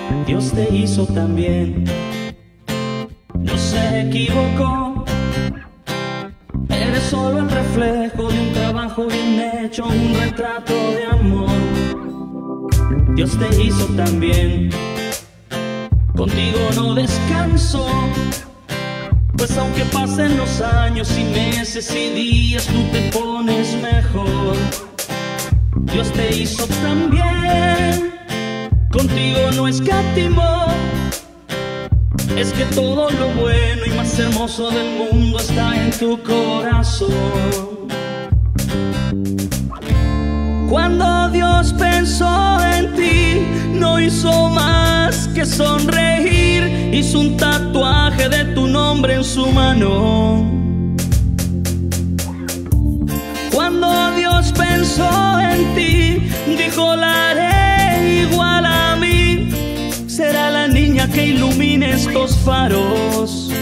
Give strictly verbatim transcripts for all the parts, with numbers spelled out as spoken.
Dios te hizo también. No se equivocó. Eres solo el reflejo de un trabajo bien hecho, un retrato de amor. Dios te hizo también. Contigo no descanso, pues aunque pasen los años y meses y días, tú te pones mejor. Dios te hizo también. Contigo no escatimó. Es que todo lo bueno y más hermoso del mundo está en tu corazón. Cuando Dios pensó en ti, no hizo más que sonreír. Hizo un tatuaje de tu nombre en su mano. Cuando Dios pensó en ti, dijo: la haré igual a mí. Será la niña que ilumine estos faros.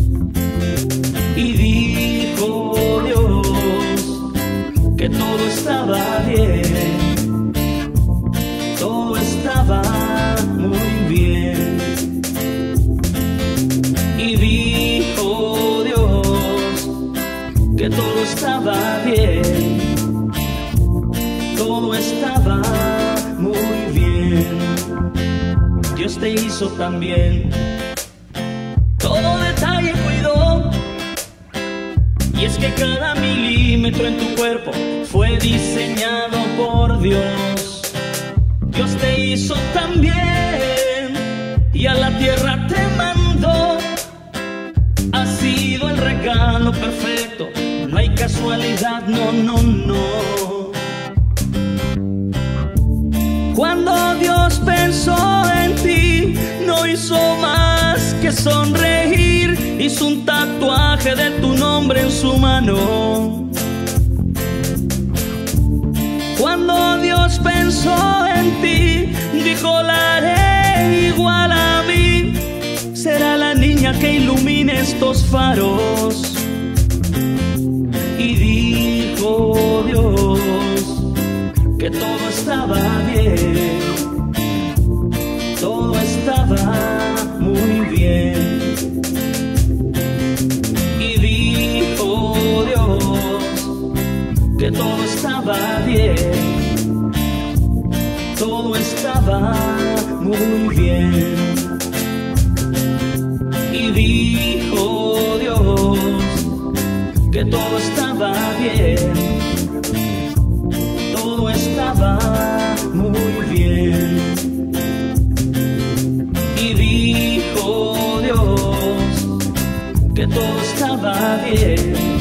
Y dijo Dios que todo estaba bien, todo estaba muy bien. Y dijo Dios que todo estaba bien, todo estaba muy bien. Dios te hizo también. Todo detalle cuidó. Y es que cada milímetro en tu cuerpo fue diseñado por Dios. Dios te hizo también. Y a la tierra te mandó. Ha sido el regalo perfecto. No hay casualidad, no, no, no. Cuando Dios pensó en ti, no hizo más que sonreír. Hizo un tatuaje de tu nombre en su mano. Cuando Dios pensó en ti, dijo: la haré igual a mí. Será la niña que ilumine estos faros. Y dijo Dios que todo estaba bien, todo estaba muy bien. Y dijo Dios que todo estaba bien, todo estaba muy bien. Y dijo Dios que todo estaba bien, todo estaba muy bien. Y dijo Dios que todo estaba bien,